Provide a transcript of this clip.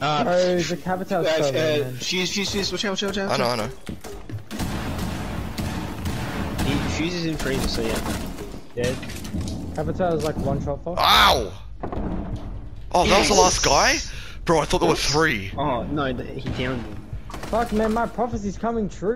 Bro, the Capitão's so low, man. Fuze, watch out. I know. Fuze is in freezer, so yeah. Dead. Capitão is like one shot for. Ow! Oh, that was the last guy? Bro, I thought there were 3. Oh, no, he downed me. Fuck, man, my prophecy's coming true.